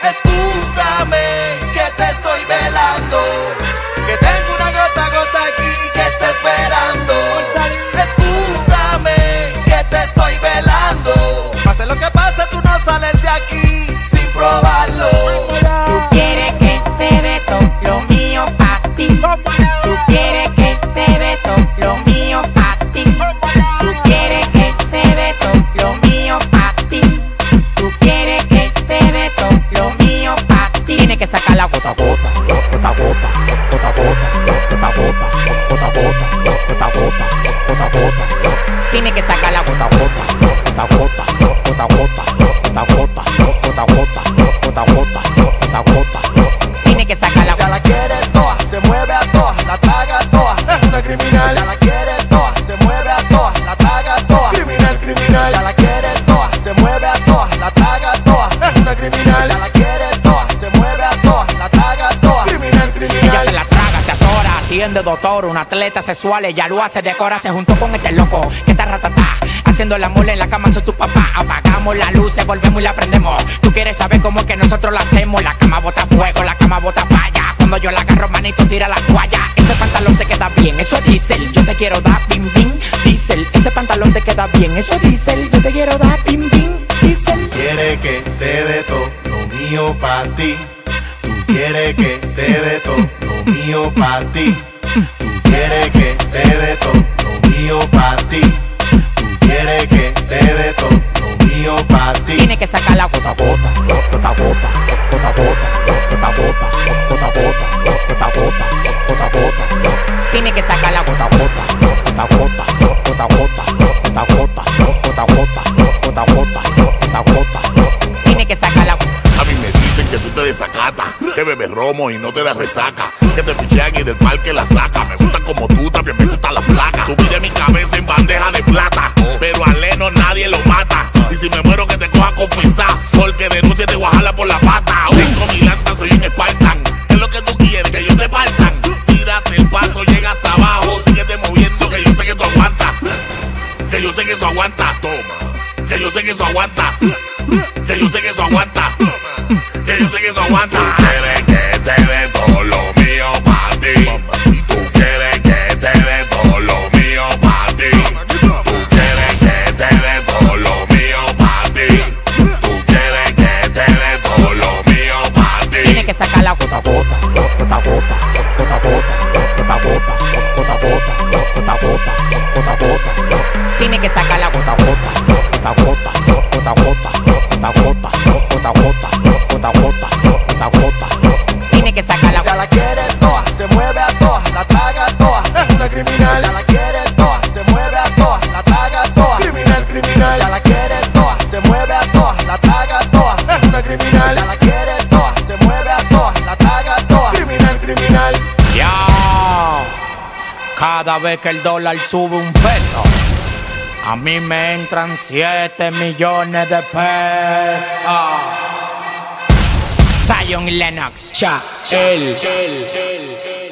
Excúsame que te estoy velando, que tengo una gota aquí que está esperando. Excúsame que te estoy velando, pase lo que pase tú no sales de aquí sin probarlo. Tú quieres que te dé todo lo mío pa' ti. Tú quieres que te dé todo lo mío pa' ti. Tú quieres que te dé todo lo mío pa' ti. Tú quieres que te dé todo lo mío pa' ti. Tienes que sacar la gota a gota, gota a gota, gota a gota, gota a gota, gota a gota, gota a gota, gota a gota. Tienes que sacar la gota a gota, gota a gota, gota a gota, gota a gota, gota a gota, gota a gota, gota a gota. Tienes que sacar la gota. Ya la quiere toa, se mueve a toa, la traga toa, es una criminal. Ya la quiere toa, se mueve a toa, la traga toa, criminal, criminal. Ya la quiere toa, se mueve a toa, la traga toa, es una criminal. Ya la quiere toa, se mueve a toa, la traga toa, criminal, criminal. Ella se la traga, se atora, atiende doctor, un atleta sexual, ella lo hace, decora, se juntó con este loco que está ratatá, haciendo la mole en la cama, soy tu papá. Apagamos las luces, volvemos y la prendemos. Tú quieres saber cómo es que nosotros lo hacemos. La cama bota fuego, la cama bota falla. Cuando yo la agarro, manito, tira la toalla. Ese pantalón te queda bien, eso es diésel. Yo te quiero dar bim bim, diésel. Ese pantalón te queda bien, eso es diésel. Yo te quiero dar bim bim, diésel. Quiere que te dé todo lo mío pa' ti. Tú quieres que te dé todo lo mío pa' ti. Tú quieres que te dé todo lo mío pa' ti. Tú quieres que te dé todo lo mío pa' ti. Tienes que sacar la gota a gota, gota a gota, gota a gota, gota a gota, gota a gota, gota a gota, gota a gota. Tienes que sacar la gota a gota, gota a gota, gota a gota, gota a gota, gota a gota, gota a gota, gota a gota. Tienes que sacar la gota. A mí me dicen que tú te desacatas, que bebes romo y no te das resaca, que te pichean y del parque la saca. Me gusta como tú, también me gusta la placa. Tu vida en mi cabeza en bandeja de plata, pero a Leno nadie lo mata. Y si me muero que te coja a confesar, porque de noche te voy a jalar por la pata. Tengo mi lanza, soy un Spartan. ¿Qué es lo que tú quieres? Que yo te parchan. Tírate el paso, llega hasta abajo. Síguete moviendo, que yo sé que tú aguantas. Que yo sé que eso aguanta. Toma. Que yo sé que eso aguanta. Que yo sé que eso aguanta. Que yo sé que eso aguanta. Tú quieres que te dé todo lo mío pa' ti. Y tú quieres que te dé todo lo mío pa' ti. Tú quieres que te dé todo lo mío pa' ti. Tú quieres que te dé todo lo mío pa' ti. Tienes que sacar la gota a gota, gota a gota, gota a gota, gota a gota, gota a gota, gota a gota, gota a gota. Tienes que sacar la gota a gota, gota a gota, gota a gota, gota a gota, gota a gota, gota a gota, gota a gota. Tienes que sacar la Ya la quiere toa, se mueve a toa, la traga toa, es una criminal. Ya la quiere toa, se mueve a toa, la traga toa, criminal, criminal. Ya la quiere toa, se mueve a toa, la traga toa, es una criminal. Ya la quiere toa, se mueve a toa, la traga toa, criminal, criminal. Ya, cada vez que el dólar sube un peso, a mí me entran 7 millones de pesos. Zion y Lennox, cha, el.